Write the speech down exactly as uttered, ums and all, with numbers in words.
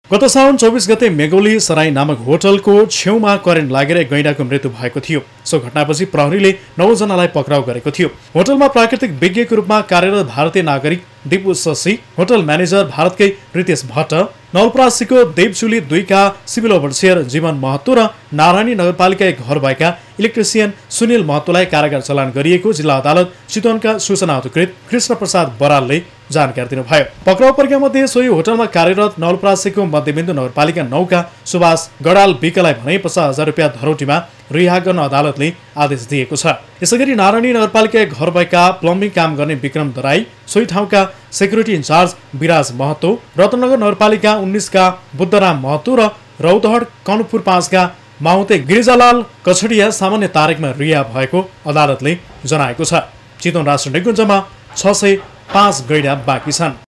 गत साउन चौबीस गते मेगोली सराई नामक होटलको छेउमा करेन्ट लागेर एक गैंडाको मृत्यु भएको थियो। सो घटनापछि प्रहरीले नौ जनालाई पक्राउ गरेको थियो। होटलमा प्राकृतिक विज्ञको रूपमा कार्यरत भारतीय नागरिक दिपु शशी, होटल म्यानेजर भारतकै रितेश भट्ट, नवलपरासीको देवचुली दुईका सिभिल ओभरसियर जीवन महतो र नारायणी नगरपालिका एक घर भएका इलेक्ट्रिसियन सुनिल महतोलाई कारागार चलान गरिएको जिल्ला अदालत चितवनका सूचना अधिकृत कृष्ण प्रसाद बरालले जानकारी दिनुभयो। पक्राउ परेका मध्ये सोही होटलमा कार्यरत नवलपरासीको मध्यबिन्दु नगरपालिका नौका सुभाष गडाल विकलाई भने पचास हजार रुपियाँ धरौटीमा रिहा गर्न अदालतले आदेश दिएको छ। यसैगरी नारायणी नगरपालिका एक घर भएका प्लम्बिङ काम गर्ने विक्रम दराई, सोही ठाउँका सेक्युरिटी इन्चार्ज विराज महतो, रत्नगर नगरपालिका उन्नाइसका बुद्धराम महतो र रौतहट कनपुर पाँचका माहुते गिरिजालाल कछडिया सामान्य तारिकमा रिहा भएको अदालतले जनाएको छ। चितवन राष्ट्र निकुञ्जमा छ सय पाँच गैंडा बाँकी छन्।